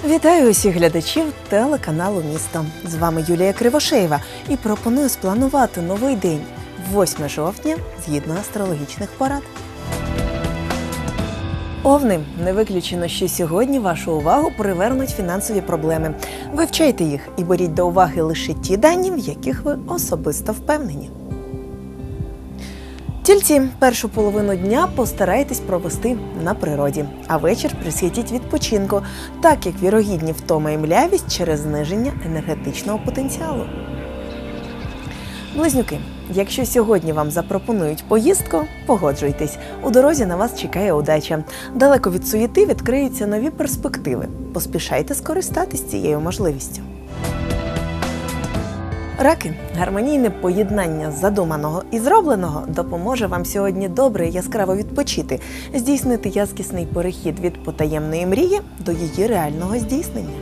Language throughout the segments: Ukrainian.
Вітаю усіх глядачів телеканалу «Місто». З вами Юлія Кривошеєва і пропоную спланувати новий день, 8 жовтня, згідно астрологічних порад. Овни, не виключено, що сьогодні вашу увагу привернуть фінансові проблеми. Вивчайте їх і беріть до уваги лише ті дані, в яких ви особисто впевнені. Тільці, першу половину дня постарайтесь провести на природі, а вечір присвятіть відпочинку, так як вірогідні втома і млявість через зниження енергетичного потенціалу. Близнюки, якщо сьогодні вам запропонують поїздку, погоджуйтесь. У дорозі на вас чекає удача. Далеко від суєти відкриються нові перспективи. Поспішайте скористатись цією можливістю. Раки, гармонійне поєднання задуманого і зробленого допоможе вам сьогодні добре і яскраво відпочити, здійснити яскісний перехід від потаємної мрії до її реального здійснення.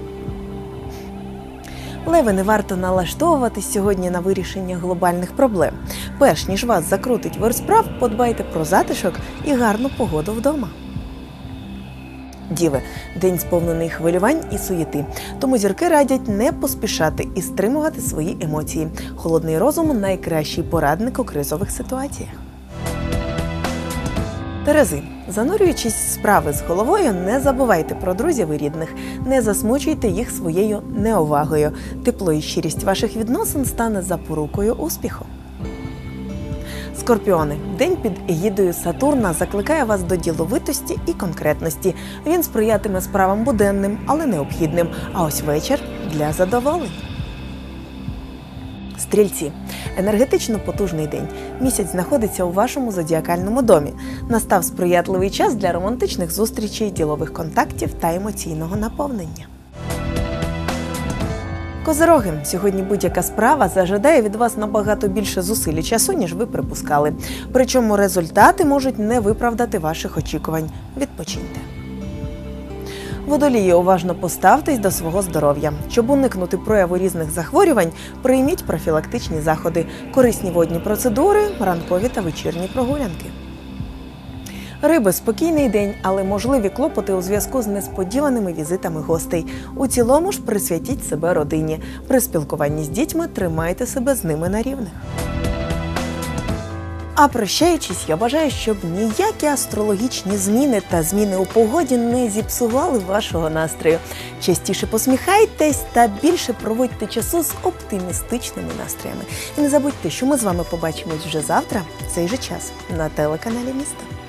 Леви, не варто налаштовуватись сьогодні на вирішення глобальних проблем. Перш ніж вас закрутить вир справ, подбайте про затишок і гарну погоду вдома. Діви, день сповнений хвилювань і суєти, тому зірки радять не поспішати і стримувати свої емоції. Холодний розум – найкращий порадник у кризових ситуаціях. Терези, занурюючись в справи з головою, не забувайте про друзів і рідних, не засмучуйте їх своєю неувагою. Тепло і щирість ваших відносин стане запорукою успіху. Скорпіони, день під егідою Сатурна закликає вас до діловитості і конкретності. Він сприятиме справам буденним, але необхідним, а ось вечір – для задоволень. Стрільці, енергетично потужний день. Місяць знаходиться у вашому зодіакальному домі. Настав сприятливий час для романтичних зустрічей, ділових контактів та емоційного наповнення. Козироги, сьогодні будь-яка справа зажадає від вас набагато більше зусиль і часу, ніж ви припускали. Причому результати можуть не виправдати ваших очікувань. Відпочиньте. Водолії, уважно поставтесь до свого здоров'я. Щоб уникнути прояву різних захворювань, прийміть профілактичні заходи, корисні водні процедури, ранкові та вечірні прогулянки. Риби, спокійний день, але можливі клопоти у зв'язку з несподіваними візитами гостей. У цілому ж присвятіть себе родині. При спілкуванні з дітьми тримайте себе з ними на рівних. А прощаючись, я бажаю, щоб ніякі астрологічні зміни та зміни у погоді не зіпсували вашого настрою. Частіше посміхайтесь та більше проводьте часу з оптимістичними настроями. І не забудьте, що ми з вами побачимось вже завтра в цей же час на телеканалі «Місто».